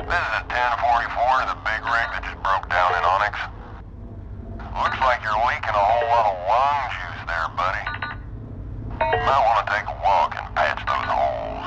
This is a 1044 to the big rig that just broke down in Onyx. Looks like you're leaking a whole lot of lung juice there, buddy. You might want to take a walk and patch those holes.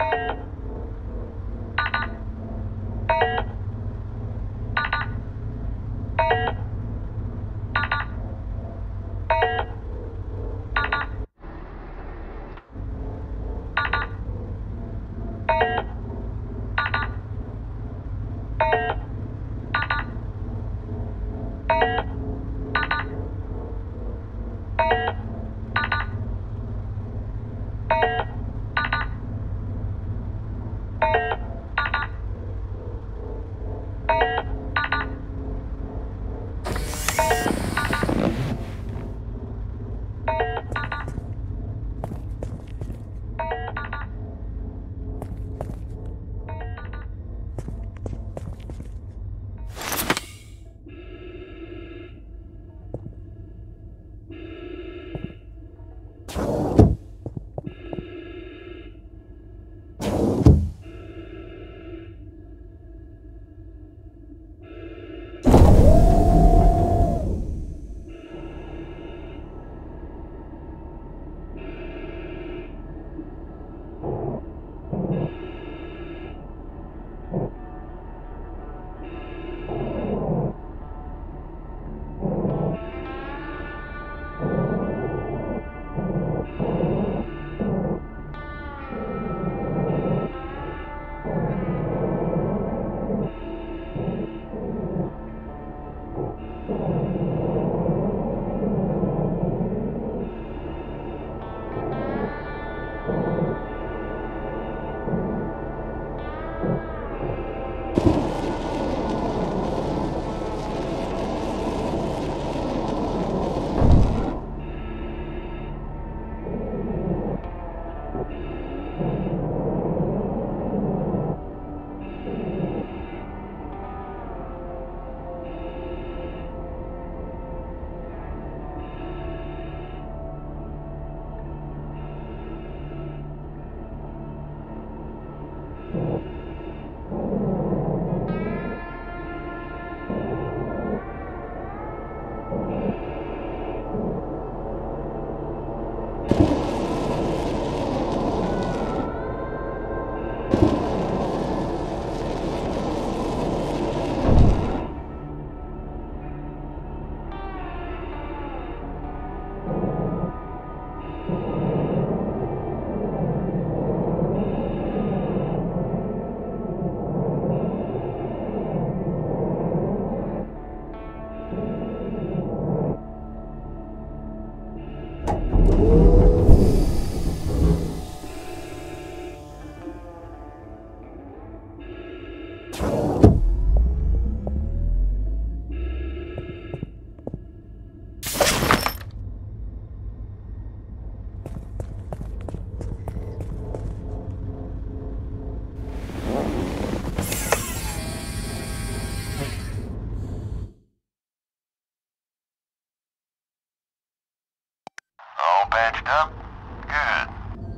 All patched up? Good.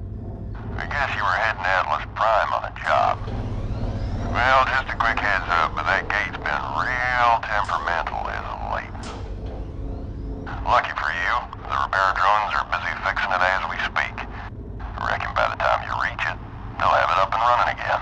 I guess you were heading to Atlas Prime on a job. Well, just a quick heads up, but that gate's been real temperamental as of late. Lucky for you, the repair drones are busy fixing it as we speak. I reckon by the time you reach it, they'll have it up and running again.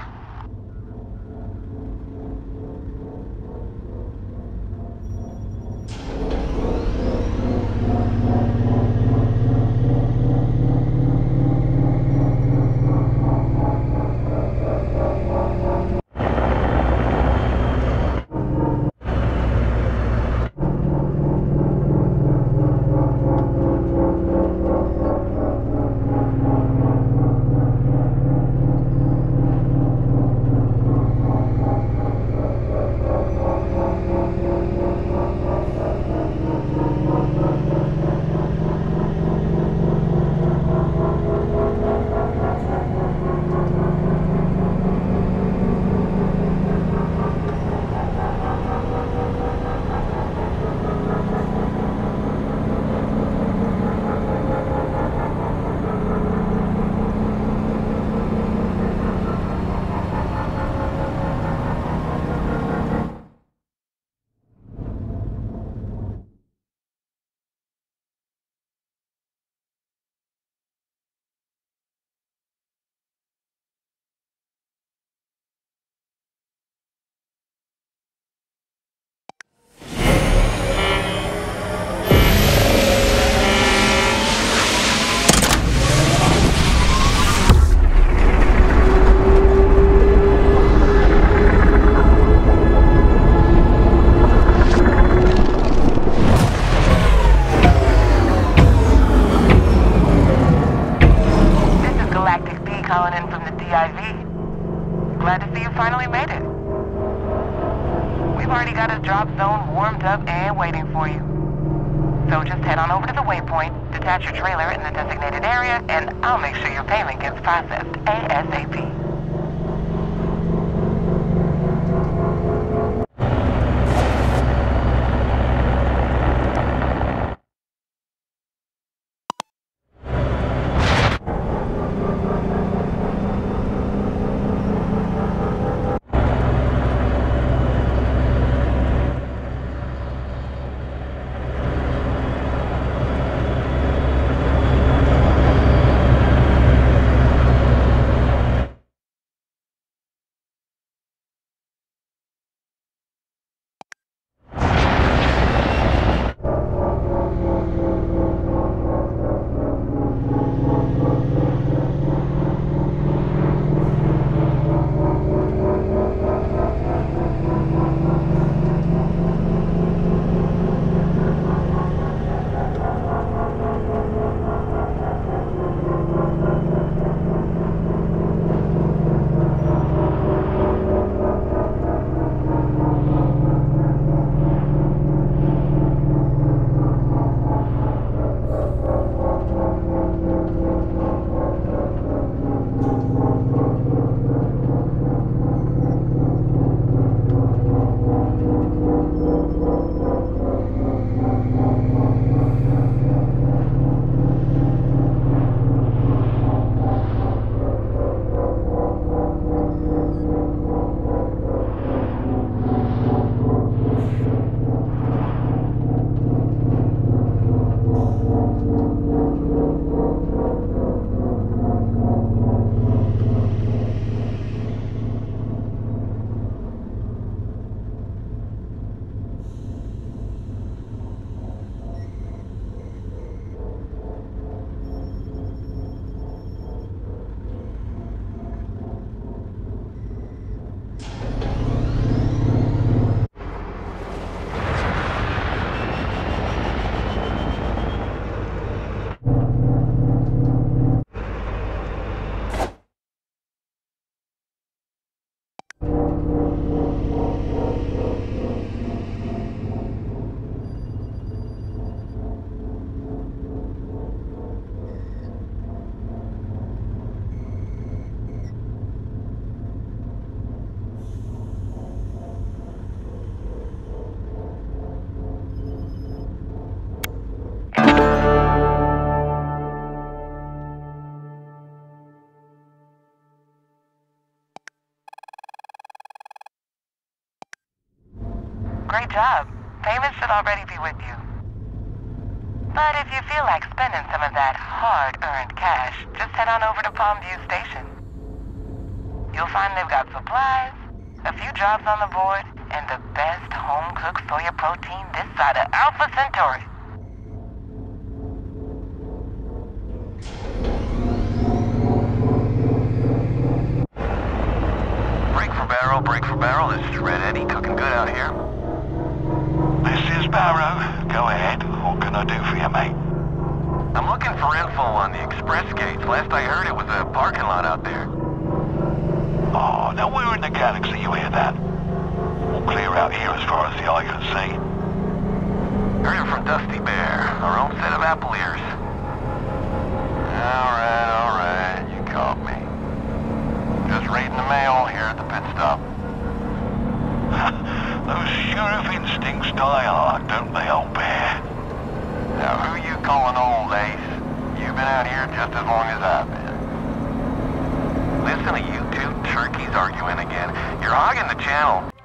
calling in from the DIV. Glad to see you finally made it. We've already got a drop zone warmed up and waiting for you. So just head on over to the waypoint, detach your trailer in the designated area, and I'll make sure your payment gets processed ASAP. Great job. Payment should already be with you. But if you feel like spending some of that hard-earned cash, just head on over to Palmview Station. You'll find they've got supplies, a few jobs on the board, and the best home-cooked soya protein this side of Alpha Centauri. Break for barrel. This is Red Eddie, cooking good out here. This is Barrow. Go ahead. What can I do for you, mate? I'm looking for info on the express gates. Last I heard, it was a parking lot out there. Oh, now we're in the galaxy, you hear that? All clear out here as far as the eye can see. Heard it from Dusty Bear, our own set of apple ears. All right, you caught me. Just reading the mail here at the pit stop. Those sheriff instincts die hard, don't they, old bear? Now, who you calling old, Ace? You've been out here just as long as I've been. Listen to you two turkeys arguing again. You're hogging the channel.